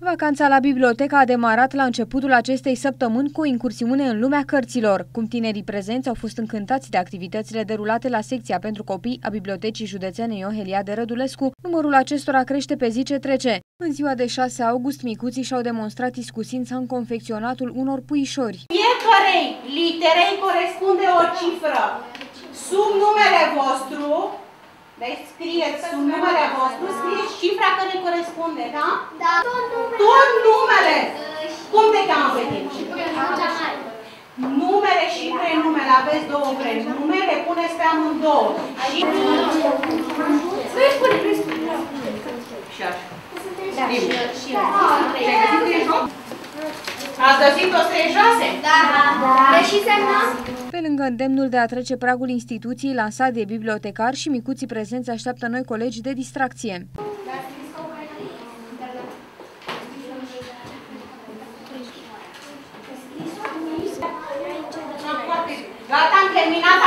Vacanța la bibliotecă a demarat la începutul acestei săptămâni cu o incursiune în lumea cărților. Cum tinerii prezenți au fost încântați de activitățile derulate la secția pentru copii a Bibliotecii Județene Ioheliade Rădulescu, numărul acestora crește pe zi ce trece. În ziua de 6 august, micuții și-au demonstrat iscusința în confecționatul unor puișori. Fiecarei literei corespunde o cifră. Sub numele vostru, deci scrieți sub numele vostru, scrieți cifra care corespunde, da? Da. Tot numele. Cum te cheamă pe tine? Numele și prenumele. Aveți două prenume, le puneți pe amândouă. Și așa. Ați găsit 136? Da. Și semnăm? Pe lângă îndemnul de a trece pragul instituției lansat de bibliotecari și micuții prezenți așteaptă noi colegi de distracție. Gata, am terminat